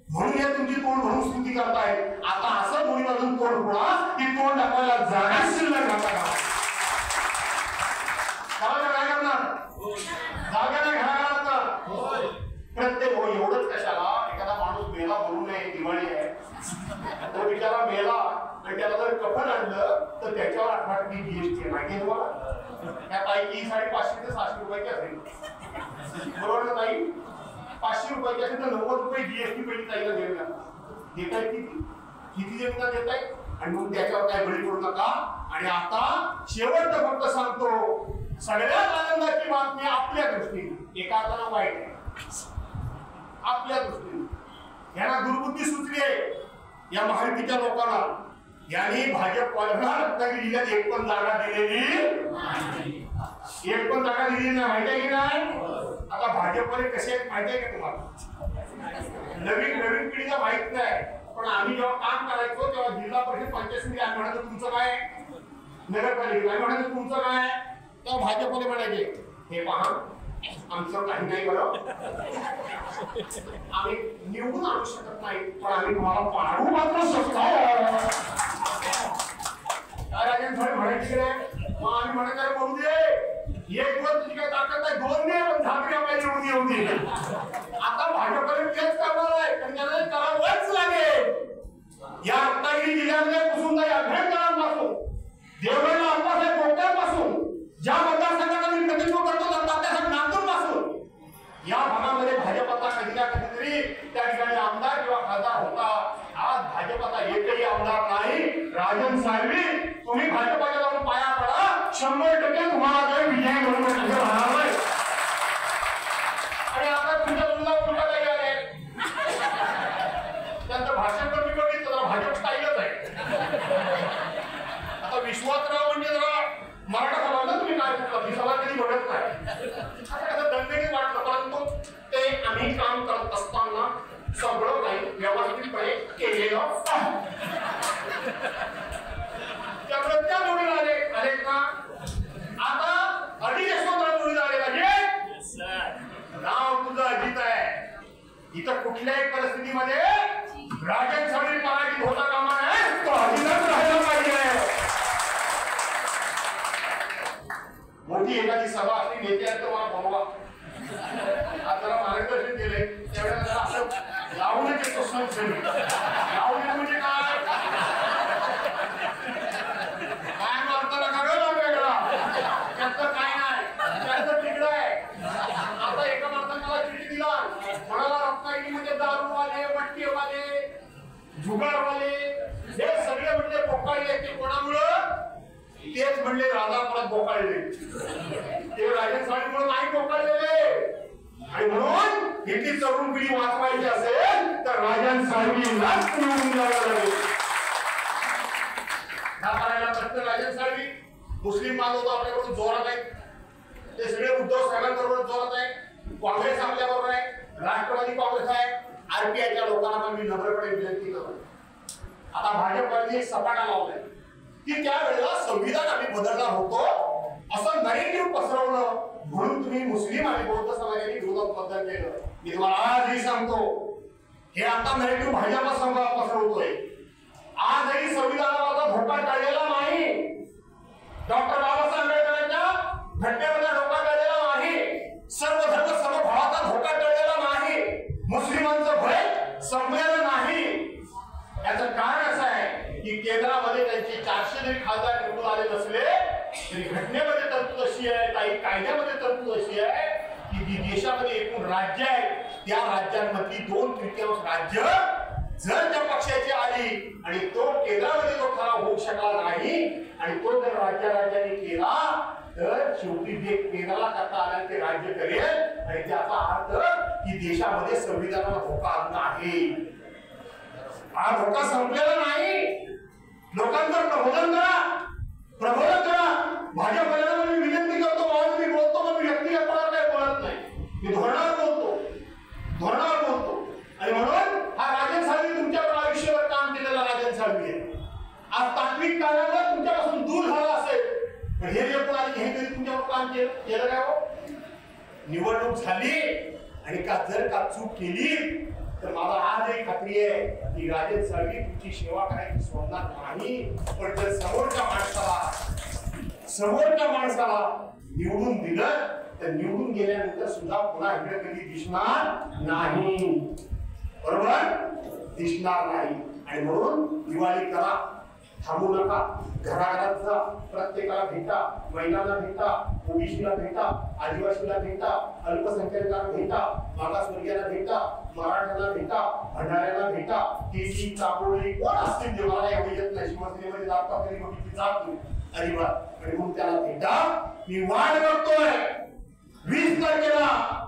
म्हणून हे तुमची तोंड भरून स्तुती करतायत. आता असं दोन्ही बाजून तोंड फोडा की तोंड दाखवायला जागा शिल्लक राहता का? काय करणार? जागा नाही घराघरात का? प्रत्येक एवढंच कशाला, एखादा माणूस मेला बोलू नये, दिवाळी आहे तो बिचारा मेला आणि त्याला जर कफन आणलं तर त्याच्यावर 18% जीएसटी माहिती तुम्हाला. त्या ताईची 550 ते 600 रुपयाची असेल, बरोबर ना ताई? 500 रुपयाची असेल तर 90 रुपये जीएसटी पहिली ताईला देऊया. देताय किती जमीन देताय? आणि मग त्याच्यावर काय बळी पडू नका. आणि आता शेवटचं फक्त सांगतो, सगळ्यात आनंदाची बातमी आपल्या दृष्टीने, एका अर्थानं वाईट आहे आपल्या दृष्टीने. यांना दुर्बुद्धी सुचली आहे या महायुतीच्या लोकांना. यांनी भाजपवाल्यांना रत्नागिरी जिल्ह्यात एक पण जागा दिलेली नाही, एक पण जागा दिलेली नाही. माहिती आहे की नाही? आता भाजपवाले कसे आहेत माहिती आहे का तुम्हाला? नवीन पिढीला माहित नाही, पण आम्ही जेव्हा काम करायचो तेव्हा जिल्हा परिषद पंचायत समिती आम्ही म्हणायचो तुमचं काय, नगरपालिका आम्ही म्हणायचो तुमचं काय, तेव्हा भाजपवाले म्हणायचे हे पहा आमचं काही नाही बरं, आम्ही निवडून आणू शकत नाही पण आम्ही तुम्हाला पाडू मात्र शकतो. राजन थोडे म्हणायचे नाही, मग आम्ही म्हणायचं बोलू दे, एक दिवस तुझी काय ताकद नाही, 2 नाही पण झापड्या पाहिजे निवडून येऊ दे. आता भाजपने तेच करणार आहे, पण त्याला करावंच लागेल. या रत्नागिरी जिल्ह्यामध्ये कुसुमताई अभ्यंकरांपासून देवगडला अप्पासाहेब कोट्यांपासून ज्या मतदारसंघाचा मी प्रतिनिधित्व करतो तात्यासाहेब नांदूरपासून या भागामध्ये भाजपचा कधी ना कधीतरी त्या ठिकाणी आमदार किंवा खासदार होता. आज भाजपचा एकही आमदार नाही. राजन साळवी तुम्ही भाजपच्या जाऊन पाया पडा, 100% तुम्हाला विजय म्हणून राहणार. आणि आता तुमच्या मुलगा उलटा काही आले त्यांचं भाषण कमी बघितलं तर भाजप स्टाईलच आहे. आता विश्वासराव म्हणजे जरा मराठा समाजाला तुम्ही काय म्हटलं, समाज कधी घडत नाही असं दणदणीत वाटलं, परंतु ते आम्ही काम करत असताना सगळं काही व्यवस्थितपणे केलेलं त्यामुळे त्या जोडीला आले का. आता अजित यशवंतराव जोडीला आले पाहिजे. नाव तुझं अजित आहे, इथं कुठल्याही परिस्थितीमध्ये राजन साळवी पराजित होता कामा नये, तो अजितच राहायला पाहिजे. मोठी एखादी सभा असली नेते आहेत तर मला बोलवा, आता मार्गदर्शन केले त्यावेळेला असं लावण्याचे प्रश्न लावणे म्हणजे काय मारता नका वेगळा त्याचं काय नाही, त्याचं तिकडं आहे. आता एका माणसाने मला चिठी दिला, म्हणाला रत्नागिरी म्हणजे दारूवाले, मटकेवाले, जुगारवाले हे सगळे म्हणजे पोकाळले. ते कोणामुळं? तेच म्हणले राजापुरात बोकाळले, ते राजन साळवीमुळे नाही बोकाळलेले. आणि म्हणून इतकी तरुण पिढी वाचवायची असेल तर राजन साळवीलाच निवडून द्यावं लागेल. करायला फक्त राजन साळवी मुस्लिम बांधव आपल्याकडून जोरात आहे, ते सगळे उद्धव साहेबांबरोबर जोरात आहे, काँग्रेस आपल्याबरोबर आहे, राष्ट्रवादी काँग्रेस आहे, आरपीआयच्या लोकांना पण मी नम्रपणे विनंती करतो. आता भाजपने सपाटा लावलाय की त्यावेळेला संविधान आम्ही बदलणार होतो असं नरेटिव्ह पसरवलं, म्हणून तुम्ही मुस्लिम आणि बौद्ध समाजाने विरोधात मतदान केलं. मी तुम्हाला आजही सांगतो, हे आता नरेटिव्ह भाजप पसरवतोय. आजही संविधानाला धोका टळलेला नाही, डॉक्टर बाबासाहेब आंबेडकरांच्या घटनेमध्ये धोका टळलेला नाही, सर्व धर्म समभावाचा धोका टळलेला नाही, मुस्लिमांचं भय संपलेलं नाही. याचं कारण असं आहे की केंद्रामध्ये त्यांचे 400 जरी खासदार निवडून आले नसले तरी घटनेमध्ये तरतूद अशी आहे, काही कायद्यामध्ये तरतूद अशी आहे की देशामध्ये एकूण राज्य आहेत, त्या राज्यांमधली 2/3 राज्य जर त्या पक्षाची आली आणि तो केंद्रामध्ये तो ठराव होऊ शकला नाही आणि तो जर राज्यांनी केला तर शेवटी जे केंद्राला करता आला ते राज्य करेल आणि त्याचा अर्थ की देशामध्ये संविधानाला धोका आला आहे. हा धोका संपलेला नाही. लोकांचं प्रबोधन करा. भाजपला मी विनंती करतो, मी बोलतो पण मी व्यक्तिगत काही बोलत नाही, मी धोरणावर बोलतो. आणि म्हणून हा राजन साळवी तुमच्यावर आयुष्यभर काम केलेला राजन साळवी आहे. आज तात्विक कारणावर तुमच्यापासून दूर झाला असेल पण हे जे कोण आले हे तरी तुमच्यावर काम केलं काय हो? निवडणूक झाली आणि जर का चूक केली तर मला आजही खात्री आहे की राजन साळवी तुमची सेवा करायची सोडणार नाही. पण जर समोरच्या माणसाला निवडून दिलं तर निवडून गेल्यानंतर सुद्धा पुन्हा इकडे कधी दिसणार नाही. बरोबर, दिसणार नाही. आणि म्हणून दिवाळी करा, थांबू नका. घराघरात जा, प्रत्येकाला भेटा, महिलांना भेटा, ओबीसीला भेटा, आदिवासीला भेटा, अल्पसंख्याकांना भेटा, मागासवर्गीयांना भेटा, मराठ्यांना भेटा, भंडाऱ्यांना भेटा. केसी चापोळी कोण असतील ते मला एवढी येत नाही. शिवसेनेमध्ये जाता तरी बघितली जात नाही अजिबात. आणि मग त्याला भेटा. मी वाट बघतोय 20 तारखेला